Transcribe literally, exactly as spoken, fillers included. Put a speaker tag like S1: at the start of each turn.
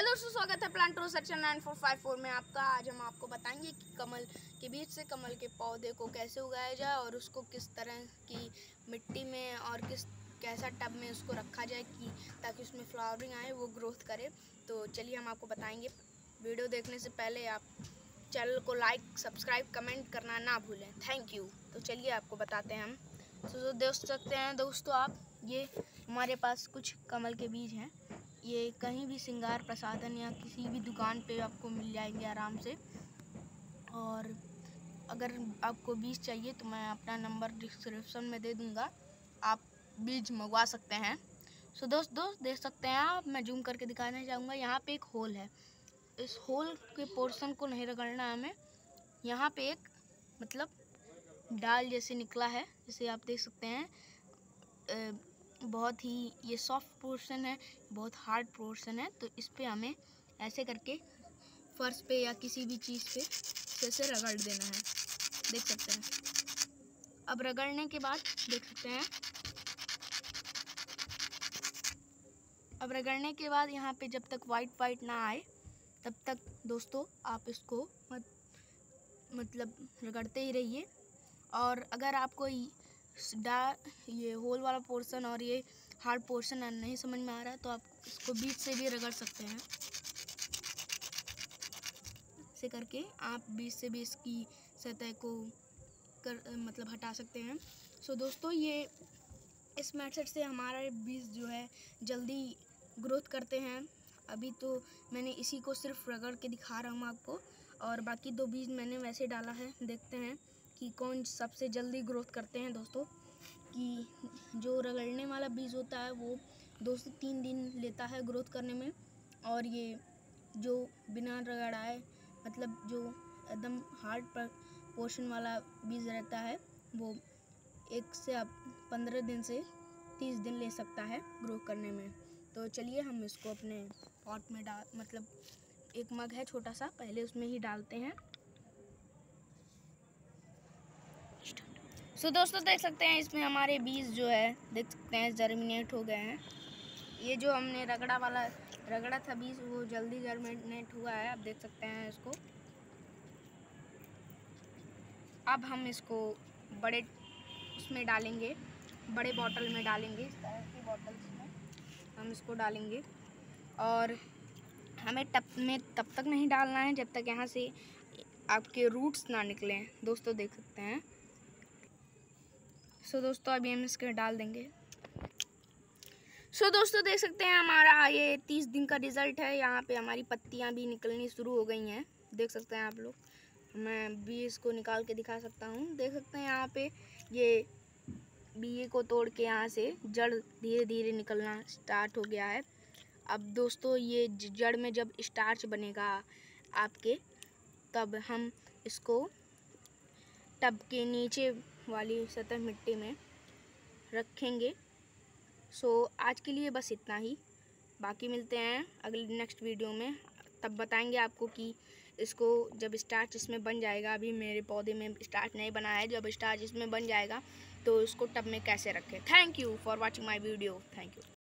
S1: Hello दोस्तों, स्वागत है प्लांटो section nine four five four में आपका। आज हम आपको बताएंगे कि कमल के बीज से कमल के पौधे को कैसे उगाया जाए और उसको किस तरह की मिट्टी में और किस कैसा टब में उसको रखा जाए कि ताकि उसमें फ्लावरिंग आए, वो ग्रोथ करे। तो चलिए हम आपको बताएंगे। वीडियो देखने से पहले आप चैनल को लाइक, सब्सक्राइब, कमेंट करना ना भूलें। Thank you. तो चलिए आपको बताते हैं हम। तो देख सकते हैं दोस्तों आप, ये हमारे पास कुछ कमल के बीज हैं। ये कहीं भी श्रृंगार प्रसाधन या किसी भी दुकान पे आपको मिल जाएंगे आराम से। और अगर आपको बीज चाहिए तो मैं अपना नंबर डिस्क्रिप्शन में दे दूंगा, आप बीज मंगवा सकते हैं। सो दोस्त दोस्त देख सकते हैं आप, मैं जूम करके दिखाना चाहूँगा। यहाँ पे एक होल है, इस होल के पोर्शन को नहीं रगड़ना है हमें। यहाँ पे एक मतलब डाल जैसे निकला है, जैसे आप देख सकते हैं। ए, बहुत ही ये सॉफ्ट पोर्शन है, बहुत हार्ड पोर्शन है। तो इस पे हमें ऐसे करके फर्श पे या किसी भी चीज़ पे जैसे रगड़ देना है, देख सकते हैं। अब रगड़ने के बाद देख सकते हैं, अब रगड़ने के बाद यहाँ पे जब तक वाइट वाइट ना आए तब तक दोस्तों आप इसको मत मतलब रगड़ते ही रहिए। और अगर आपको डा ये होल वाला पोर्शन और ये हार्ड पोर्शन नहीं समझ में आ रहा है तो आप इसको बीच से भी रगड़ सकते हैं। ऐसे करके आप बीच से भी इसकी सतह को कर मतलब हटा सकते हैं। सो दोस्तों, ये इस मेथड से हमारे बीज जो है जल्दी ग्रोथ करते हैं। अभी तो मैंने इसी को सिर्फ रगड़ के दिखा रहा हूँ आपको, और बाकी दो बीज मैंने वैसे डाला है। देखते हैं कि कौन सबसे जल्दी ग्रोथ करते हैं दोस्तों। कि जो रगड़ने वाला बीज होता है वो दो से तीन दिन लेता है ग्रोथ करने में, और ये जो बिना रगड़ाए मतलब जो एकदम हार्ड पर पोर्शन वाला बीज रहता है वो एक से अब पंद्रह दिन से तीस दिन ले सकता है ग्रो करने में। तो चलिए हम इसको अपने पॉट में डाल मतलब एक मग है छोटा सा, पहले उसमें ही डालते हैं। सो so, दोस्तों देख सकते हैं इसमें हमारे बीज जो है देख सकते हैं जर्मिनेट हो गए हैं। ये जो हमने रगड़ा वाला रगड़ा था बीज वो जल्दी जर्मिनेट हुआ है, आप देख सकते हैं इसको। अब हम इसको बड़े उसमें डालेंगे, बड़े बॉटल में डालेंगे, इस तरह की बॉटल्स में हम इसको डालेंगे। और हमें टब में तब तक नहीं डालना है जब तक यहाँ से आपके रूट्स ना निकलें दोस्तों, देख सकते हैं। सो so, दोस्तों अभी हम इसके डाल देंगे। सो so, दोस्तों देख सकते हैं हमारा ये तीस दिन का रिज़ल्ट है। यहाँ पे हमारी पत्तियाँ भी निकलनी शुरू हो गई हैं, देख सकते हैं आप लोग। मैं बीज को निकाल के दिखा सकता हूँ, देख सकते हैं यहाँ पे ये बीए को तोड़ के यहाँ से जड़ धीरे धीरे निकलना स्टार्ट हो गया है। अब दोस्तों ये जड़ में जब स्टार्च बनेगा आपके, तब हम इसको टब के नीचे वाली सतह मिट्टी में रखेंगे। सो आज के लिए बस इतना ही, बाकी मिलते हैं अगले नेक्स्ट वीडियो में। तब बताएंगे आपको कि इसको जब स्टार्च इसमें बन जाएगा, अभी मेरे पौधे में स्टार्च नहीं बना है, जब स्टार्च इसमें बन जाएगा तो इसको टब में कैसे रखें। Thank you for watching my video. Thank you.